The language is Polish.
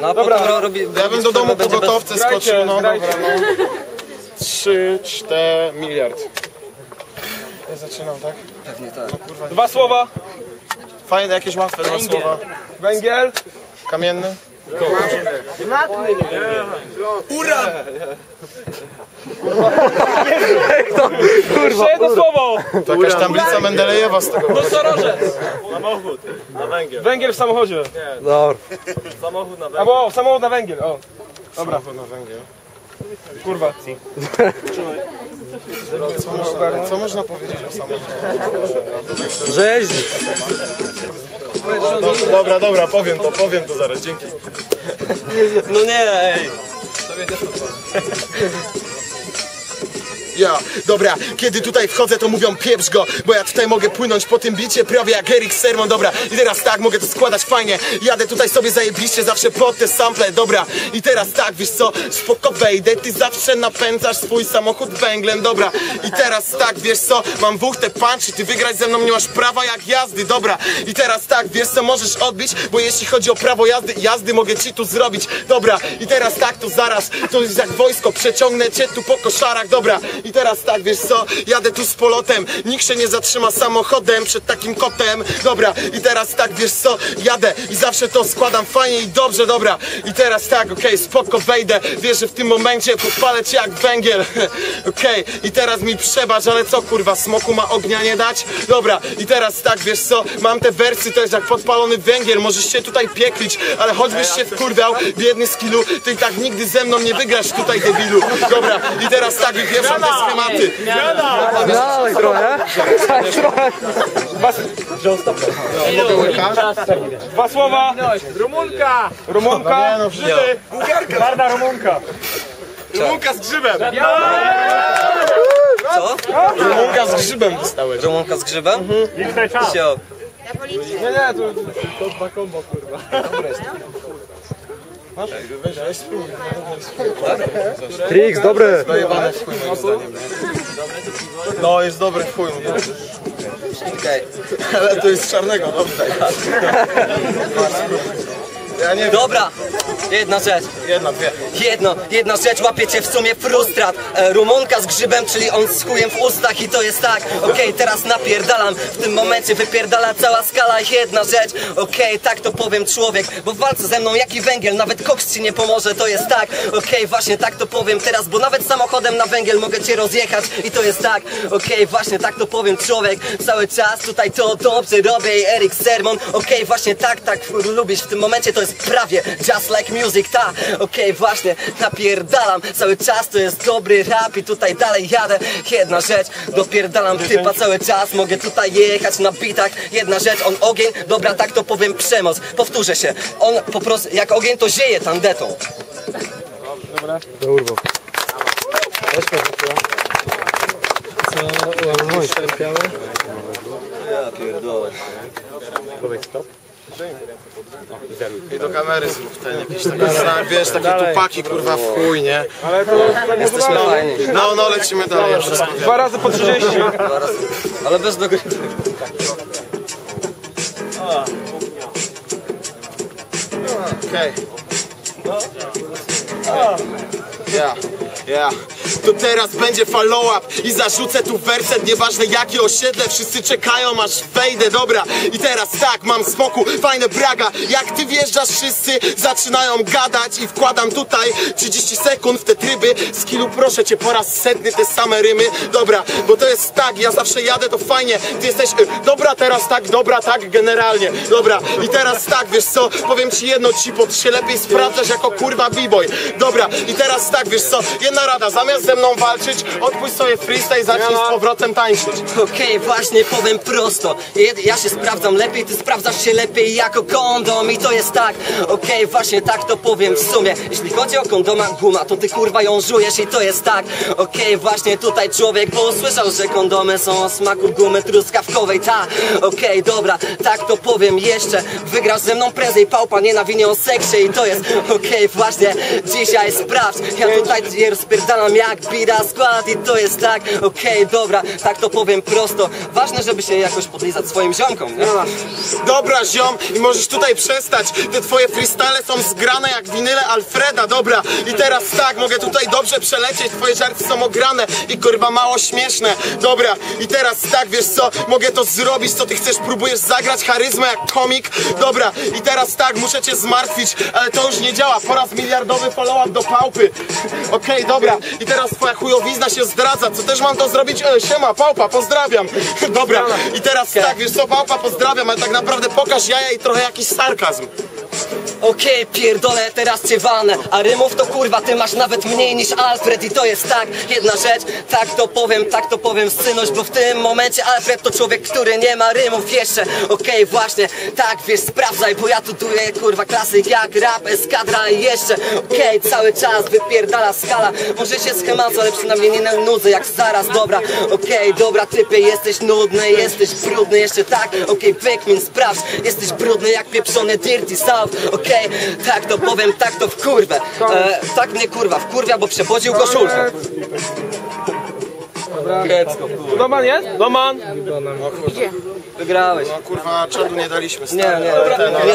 No, dobra, ja bym do domu po gotowce skoczył, no dobra, no. 3-4 miliard. Ja zaczynam, tak? Pewnie tak. No, kurwa. 2 słowa. Fajne, jakieś łatwe 2 słowa. Węgiel. Kamienny. Uran! Kurwa, jedno słowo! To jakaś tablica Mendelejewa z tego. Nosorożec! Samochód na węgiel. Węgiel w samochodzie. Dobra. Samochód na węgiel. Albo samochód na węgiel, o. Dobra. Samochód na węgiel. Kurwa. Co można powiedzieć o samochodzie? Rzeźnik. Dobra, powiem to zaraz, dzięki. No nie, ej. Ja, dobra, kiedy tutaj wchodzę, to mówią pieprz go, bo ja tutaj mogę płynąć po tym bicie prawie jak Eric Sermon, dobra. I teraz tak, mogę to składać fajnie, jadę tutaj sobie zajebiście, zawsze pod te sample, dobra. I teraz tak, wiesz co, spoko wejdę, ty zawsze napędzasz swój samochód węglem, dobra. I teraz tak, wiesz co, mam te punchy, ty wygrać ze mną nie masz prawa jak jazdy, dobra. I teraz tak, wiesz co, możesz odbić, bo jeśli chodzi o prawo jazdy mogę ci tu zrobić, dobra. I teraz tak, to zaraz, to jest jak wojsko, przeciągnę cię tu po koszarach, dobra. I teraz tak, wiesz co, jadę tu z polotem, nikt się nie zatrzyma samochodem przed takim kotem, dobra. I teraz tak, wiesz co, jadę i zawsze to składam fajnie i dobrze, dobra. I teraz tak, okej, spoko wejdę, wiesz, że w tym momencie podpalę cię jak węgiel, okej. I teraz mi przebacz, ale co kurwa, smoku ma ognia nie dać? Dobra, i teraz tak, wiesz co, mam te wersy też jak podpalony węgiel, możesz się tutaj pieklić, ale choćbyś się wkurwiał, biedny skillu, ty i tak nigdy ze mną nie wygrasz tutaj, debilu. Dobra, i teraz tak, wypieszam te schematy. Dawaj trochę. Mogę łyka? 2 słowa. Rumunka! Rumunka. No, Grzyby. Twarda Rumunka. Rumunka z grzybem! Co? Rumunka z grzybem dostałeś. Rumunka z grzybem? Sio. Nie, To 2 kombo, kurwa. Weź spróbuj. Trix, dobry. Zajebane w chuj moim zdaniem. No, jest dobry w chuj. Okej. Ale to jest z czarnego, dobrze. Ja nie wiem. Dobra, jedna rzecz. Jedna rzecz, łapie cię w sumie frustrat. Rumunka z grzybem, czyli on z chujem w ustach i to jest tak. Okej, teraz napierdalam, w tym momencie wypierdala cała skala. Jedna rzecz, okej, tak to powiem człowiek, bo w walce ze mną jaki węgiel, nawet koks ci nie pomoże, to jest tak. Okej, właśnie tak to powiem teraz, bo nawet samochodem na węgiel mogę cię rozjechać i to jest tak. Okej, właśnie tak to powiem człowiek, cały czas tutaj to dobrze robię, Eric Sermon. Okej, właśnie tak lubisz w tym momencie, to jest prawie just like music, ta. Okej, właśnie napierdalam, cały czas to jest dobry rap i tutaj dalej jadę. Jedna rzecz, dopierdalam typa cały czas, mogę tutaj jechać na bitach. Jedna rzecz, on ogień, dobra, tak to powiem przemoc. Powtórzę się, on po prostu jak ogień to zieje tandetą. Dobra. Kurwa. Ja pierdolę. I do kamery zrób ten jakiś taki, wiesz, takie tupaki kurwa w chuj, nie? Ale to Jesteśmy fajni. No, lecimy dalej, ja wszystko wiem. 2 razy po 30. Ale bez dogry. Okej. Ja. To teraz będzie follow-up i zarzucę tu werset, nieważne jakie osiedle, wszyscy czekają aż wejdę, dobra. I teraz tak, mam smoku, fajne braga, jak ty wjeżdżasz wszyscy zaczynają gadać i wkładam tutaj 30 sekund w te tryby. Skillu, proszę cię po raz setny te same rymy, dobra, bo to jest tak, ja zawsze jadę, to fajnie, ty jesteś, dobra teraz tak, dobra tak, generalnie, dobra. I teraz tak, wiesz co, powiem ci jedno, cipo, ty się lepiej sprawdzasz jako kurwa b-boy, dobra. I teraz tak, wiesz co, jedna rada, zamiast ze mną walczyć, odpuść sobie freestyle i zacznij z powrotem tańczyć. Okej, właśnie powiem prosto. Ja się sprawdzam lepiej, ty sprawdzasz się lepiej jako kondom i to jest tak. Okej, właśnie tak to powiem w sumie. Jeśli chodzi o kondoma guma, to ty kurwa ją żujesz i to jest tak. Okej, właśnie tutaj człowiek, bo usłyszał, że kondomy są o smaku gumy truskawkowej, ta. Okej, dobra, tak to powiem jeszcze. Wygrasz ze mną prezę i pałpa nie nawinie o seksie i to jest okej, właśnie dzisiaj sprawdź. Ja tutaj je rozpierdalam jak tak, bida skład i to jest tak. Okej, dobra, tak to powiem prosto. Ważne, żeby się jakoś podlizać swoim ziomkom, nie? Dobra, ziom, i możesz tutaj przestać. Te twoje freestyle są zgrane jak winyle Alfreda, dobra. I teraz tak, mogę tutaj dobrze przelecieć. Twoje żarty są ograne i kurwa mało śmieszne. Dobra, i teraz tak, wiesz co, mogę to zrobić, co ty chcesz, próbujesz zagrać charyzmę jak komik. Dobra, i teraz tak, muszę cię zmartwić, ale to już nie działa. Po raz miliardowy follow-up do pałpy. Okej, dobra, i teraz twoja chujowizna się zdradza. Co też mam to zrobić? Siema, pałpa, pozdrawiam. Dobra, i teraz tak, wiesz co, pałpa, pozdrawiam, ale tak naprawdę pokaż jaja i trochę jakiś sarkazm. Okej, pierdolę, teraz cię walnę. A rymów to kurwa, ty masz nawet mniej niż Alfred. I to jest tak, jedna rzecz. Tak to powiem, synuś, bo w tym momencie Alfred to człowiek, który nie ma rymów jeszcze. Okej, właśnie, tak, wiesz, sprawdzaj, bo ja tu duję, kurwa, klasyk jak rap, eskadra i jeszcze. Okej, cały czas wypierdala skala. Może się schemazo, ale przynajmniej nie nudzę jak zaraz, dobra. Okej, dobra, typie, jesteś nudny, jesteś brudny, jeszcze tak. Okej, wykmin, sprawdź, jesteś brudny jak pieprzony Dirty South. Okej, tak to powiem, tak to w kurwę. Tak mnie kurwa wkurwia, bo przepodził koszulkę. Kiecko, kurwa. Doman jest? Doman! Wygrałeś. No kurwa, czadu nie daliśmy. Nie.